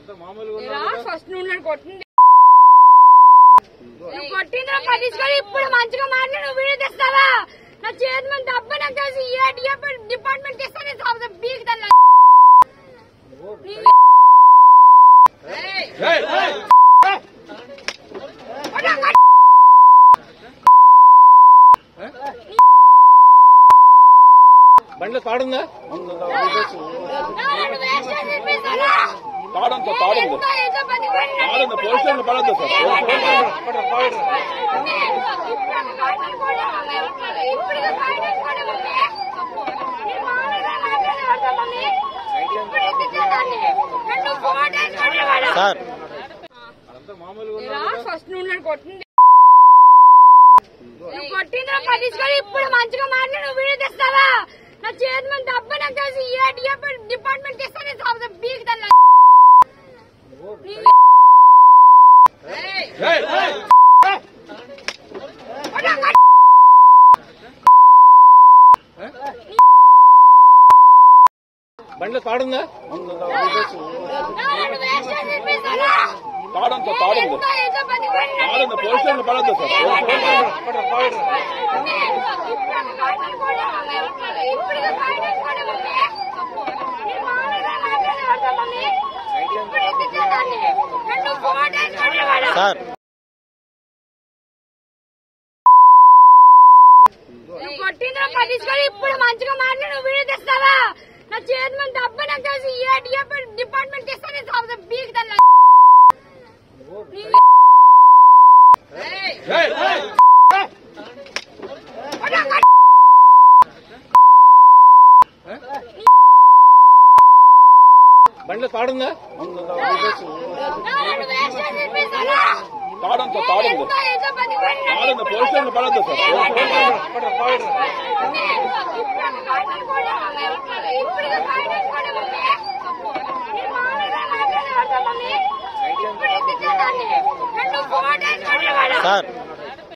First నువ్వు కొట్టింది కొట్టిందా పట్టించుకొని ఇప్పుడు మంచిగా మాట్లాడి నువ్వు వీడియో తెస్తావా? నా చేతి మంది డబ్బు నాకు తెలిసి డిపార్ట్మెంట్ ఇస్తాను బీక్ తల్లి బండిలో తాడుందా? తాడంతో పోలీస్ స్టేషన్ పడద్దు సార్. ఫస్ట్ నువ్వు కొట్టింది కొట్టిందా పట్టించుకొని ఇప్పుడు మంచిగా మాట్లాడి నువ్వు వీడియో తెస్తావా? నా చేతి మంది డబ్బు నాకు తెలిసి డిపార్ట్మెంట్ ఇస్తాను బీక్ తల్లి బండిలో తాడుందా? తాడంతో పోలీస్ స్టేషన్ పడద్దు సార్. కొట్టిందా పట్టించుకొని ఇప్పుడు మంచిగా మాట్లాడి నువ్వు వీడియో తెస్తావా? నా చేతి మంది డబ్బు నాకు తెలిసి డిపార్ట్మెంట్ ఇస్తాను బీక్ తల్లి బండిలో తాడుందా? తాడంతో పోలీస్ స్టేషన్ పడద్దు సార్.